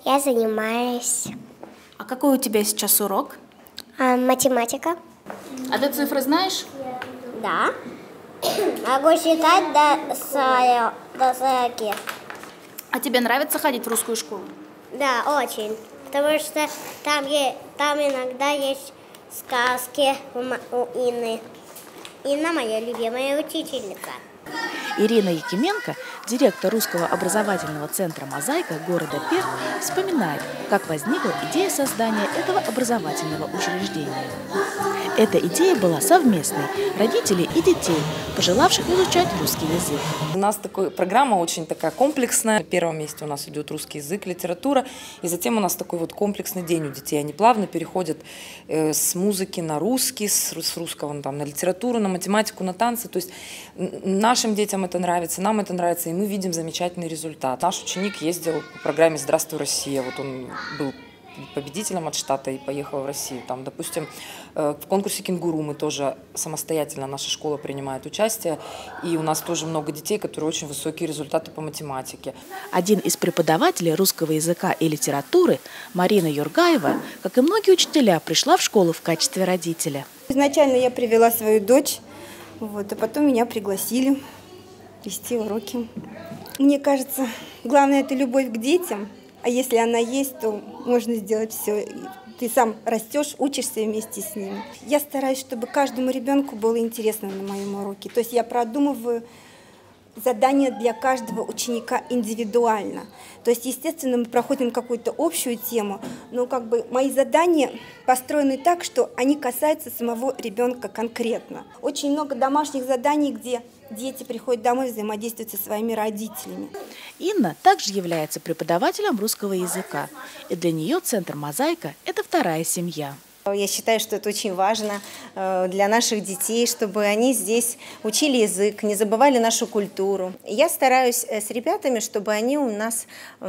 Я занимаюсь. А какой у тебя сейчас урок? Математика. А ты цифры знаешь? Да. Могу считать до 40. А тебе нравится ходить в русскую школу? Да, очень. Потому что там иногда есть сказки у Инны. Инна моя любимая учительница. Ирина Якименко, директор Русского образовательного центра «Мозаика» города Пермь, вспоминает, как возникла идея создания этого образовательного учреждения. Эта идея была совместной родителей и детей, пожелавших изучать русский язык. У нас программа очень такая комплексная. На первом месте у нас идет русский язык, литература, и затем у нас такой вот комплексный день у детей. Они плавно переходят с музыки на русский, с русского на литературу, на математику, на танцы. То есть нашим детям это нравится, нам это нравится, и мы видим замечательный результат. Наш ученик ездил по программе «Здравствуй, Россия». Вот он был победителем от штата и поехал в Россию. Там, допустим, в конкурсе «Кенгуру» мы тоже самостоятельно, наша школа принимает участие, и у нас тоже много детей, которые очень высокие результаты по математике. Один из преподавателей русского языка и литературы, Марина Юргаева, как и многие учителя, пришла в школу в качестве родителя. Изначально я привела свою дочь, а потом меня пригласили вести уроки. Мне кажется, главное – это любовь к детям. А если она есть, то можно сделать все. Ты сам растешь, учишься вместе с ними. Я стараюсь, чтобы каждому ребенку было интересно на моем уроке. То есть я продумываю задания для каждого ученика индивидуально. То есть, естественно, мы проходим какую-то общую тему, но мои задания построены так, что они касаются самого ребенка конкретно. Очень много домашних заданий, где дети приходят домой, взаимодействуют со своими родителями. Инна также является преподавателем русского языка, и для нее центр «Мозаика» – это вторая семья. Я считаю, что это очень важно для наших детей, чтобы они здесь учили язык, не забывали нашу культуру. Я стараюсь с ребятами, чтобы они у нас,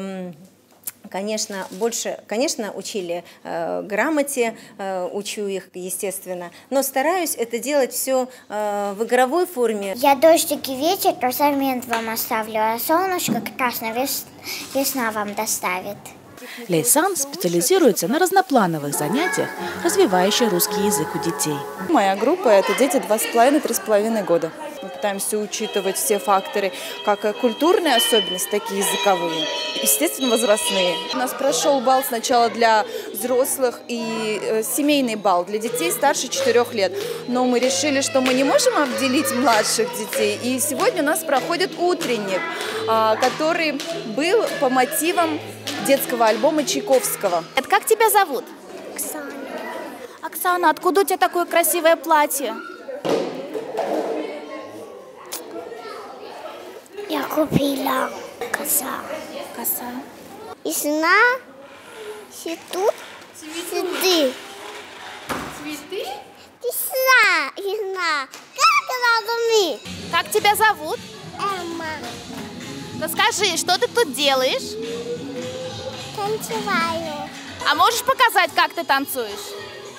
конечно, учили грамоте, учу их, естественно, но стараюсь это делать все в игровой форме. Я дождик и ветер тоже момент вам оставлю, а солнышко как раз на весна вам доставит. Лейсан специализируется на разноплановых занятиях, развивающих русский язык у детей. Моя группа – это дети 2,5–3,5 года. Мы пытаемся учитывать все факторы, как культурные особенности, так и языковые, естественно, возрастные. У нас прошел бал сначала для взрослых и семейный бал для детей старше 4 лет. Но мы решили, что мы не можем обделить младших детей. И сегодня у нас проходит утренник, который был по мотивам детского альбома Чайковского. Как тебя зовут? Оксана. Оксана, откуда у тебя такое красивое платье? Я купила коса. Коса. Весна, цветут цветы. Цветы? Весна. Как Как тебя зовут? Эмма. Расскажи, что ты тут делаешь? Танцеваю. А можешь показать, как ты танцуешь?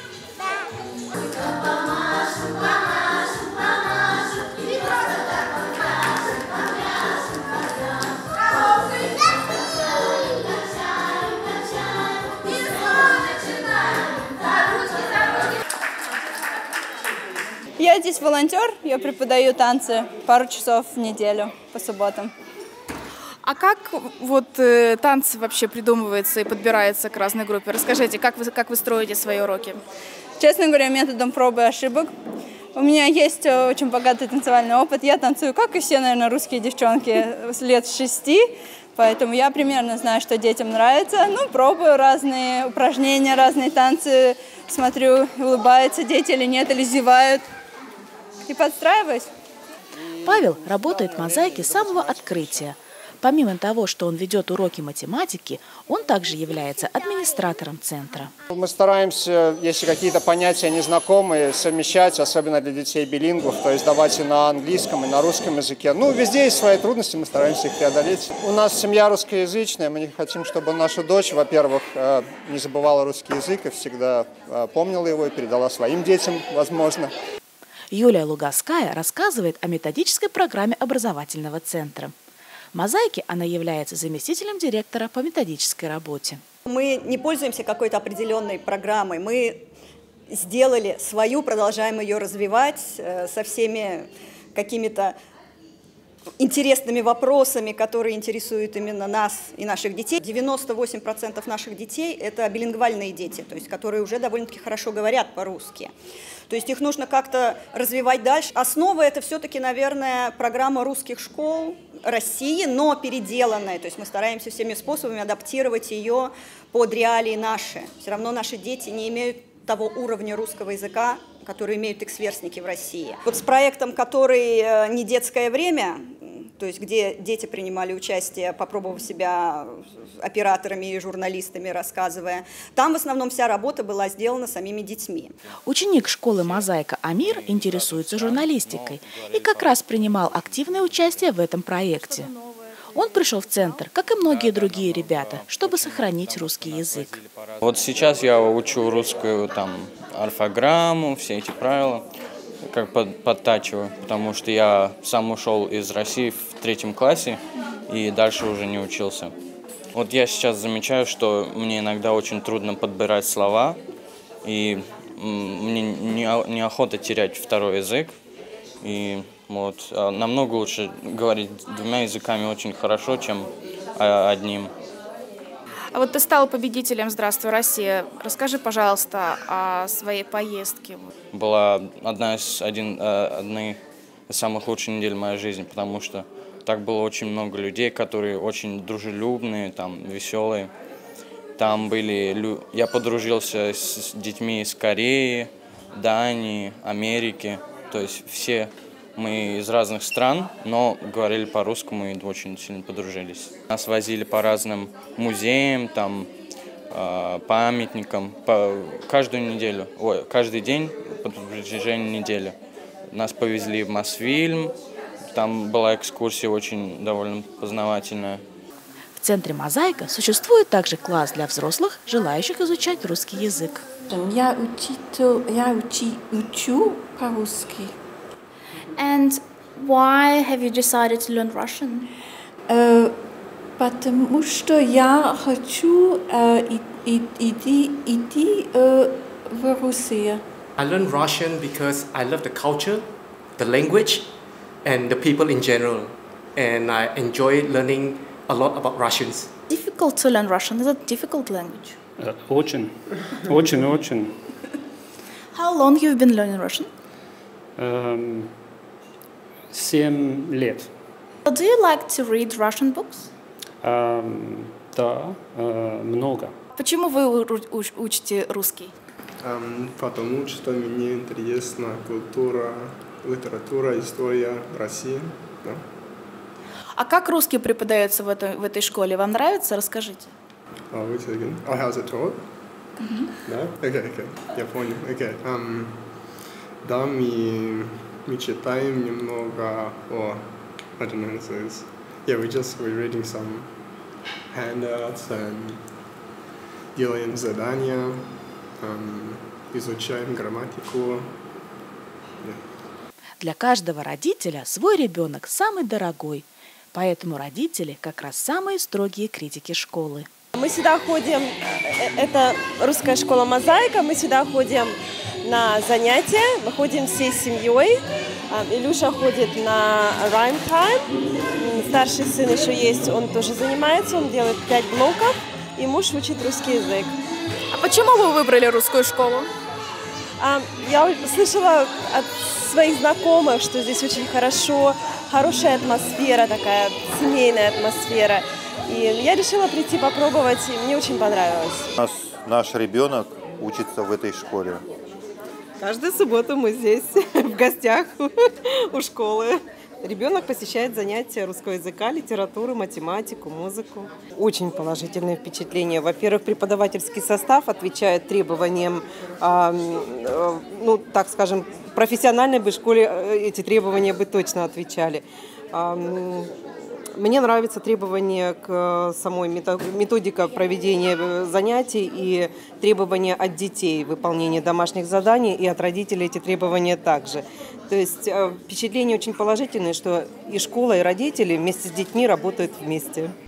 Я здесь волонтер, я преподаю танцы пару часов в неделю по субботам. А как танцы вообще придумываются и подбираются к разной группе? Расскажите, как вы строите свои уроки? Честно говоря, методом пробы и ошибок. У меня есть очень богатый танцевальный опыт. Я танцую, как и все, наверное, русские девчонки, с лет 6. Поэтому я примерно знаю, что детям нравится. Пробую разные упражнения, разные танцы. Смотрю, улыбаются дети или нет, или зевают. И подстраиваюсь. Павел работает в «Мозаике» с самого открытия. Помимо того, что он ведет уроки математики, он также является администратором центра. Мы стараемся, если какие-то понятия незнакомые, совмещать, особенно для детей билингвов, то есть давать и на английском, и на русском языке. Везде есть свои трудности, мы стараемся их преодолеть. У нас семья русскоязычная, мы не хотим, чтобы наша дочь, во-первых, не забывала русский язык и всегда помнила его и передала своим детям, возможно. Юлия Лугаская рассказывает о методической программе образовательного центра. Мозаике она является заместителем директора по методической работе. Мы не пользуемся какой-то определенной программой. Мы сделали свою, продолжаем ее развивать со всеми какими-то интересными вопросами, которые интересуют именно нас и наших детей. 98% наших детей – это билингвальные дети, то есть которые уже довольно-таки хорошо говорят по-русски. То есть их нужно как-то развивать дальше. Основа – это все-таки, наверное, программа русских школ России, но переделанная. То есть мы стараемся всеми способами адаптировать ее под реалии наши. Все равно наши дети не имеют того уровня русского языка, который имеют их сверстники в России. Вот с проектом, который «Не детское время», то есть где дети принимали участие, попробовав себя операторами и журналистами, рассказывая, там в основном вся работа была сделана самими детьми. Ученик школы «Мозаика» Амир интересуется журналистикой и как раз принимал активное участие в этом проекте. Он пришел в центр, как и многие другие ребята, чтобы сохранить русский язык. Вот сейчас я учу русскую орфограмму, все эти правила, как подтачиваю, потому что я сам ушел из России в 3 классе и дальше уже не учился. Вот я сейчас замечаю, что мне иногда очень трудно подбирать слова, и мне неохота терять второй язык. И вот намного лучше говорить 2 языками очень хорошо, чем одним. А вот ты стал победителем «Здравствуй, Россия». Расскажи, пожалуйста, о своей поездке. Была одна из самых лучших недель в моей жизни, потому что так было очень много людей, которые очень дружелюбные, веселые. Там были, я подружился с детьми из Кореи, Дании, Америки, то есть все мы из разных стран, но говорили по-русски и очень сильно подружились. Нас возили по разным музеям, памятникам, каждый день по протяжении недели. Нас повезли в Мосфильм, там была экскурсия очень довольно познавательная. В центре «Мозаика» существует также класс для взрослых, желающих изучать русский язык. Я учу по-русски. And why have you decided to learn Russian? Потому что я хочу идти в Россию. I learned Russian because I love the culture, the language, and the people in general. And I enjoy learning a lot about Russians. Difficult to learn Russian? Is it a difficult language? Очень. How long you've been learning Russian? 7 лет. Do you like to read Russian books? Да, много. Почему вы учите русский? Потому что мне интересна культура, литература, история России. Да. А как русский преподается в этой школе? Вам нравится? Расскажите. Wait a second. Oh, how's it taught? Да? Okay. Я понял. Okay. Да, мы читаем немного I don't know what it is. Yeah, we're reading some handouts and делаем задания, изучаем грамматику. Для каждого родителя свой ребенок самый дорогой, поэтому родители как раз самые строгие критики школы. Мы сюда ходим, это русская школа «Мозаика», мы сюда ходим на занятия, мы ходим всей семьей. Илюша ходит на Rhyme Time, старший сын еще есть, он тоже занимается, он делает 5 блоков, и муж учит русский язык. А почему вы выбрали русскую школу? Я слышала от своих знакомых, что здесь очень хорошая атмосфера, такая семейная атмосфера. И я решила прийти попробовать, и мне очень понравилось. Наш ребенок учится в этой школе. Каждую субботу мы здесь в гостях у школы. Ребенок посещает занятия русского языка, литературы, математику, музыку. Очень положительное впечатление. Во-первых, преподавательский состав отвечает требованиям, так скажем, профессиональной бы школе эти требования бы точно отвечали. Мне нравится требование к самой методика проведения занятий и требования от детей выполнения домашних заданий, и от родителей эти требования также. То есть впечатление очень положительное, что и школа, и родители вместе с детьми работают вместе.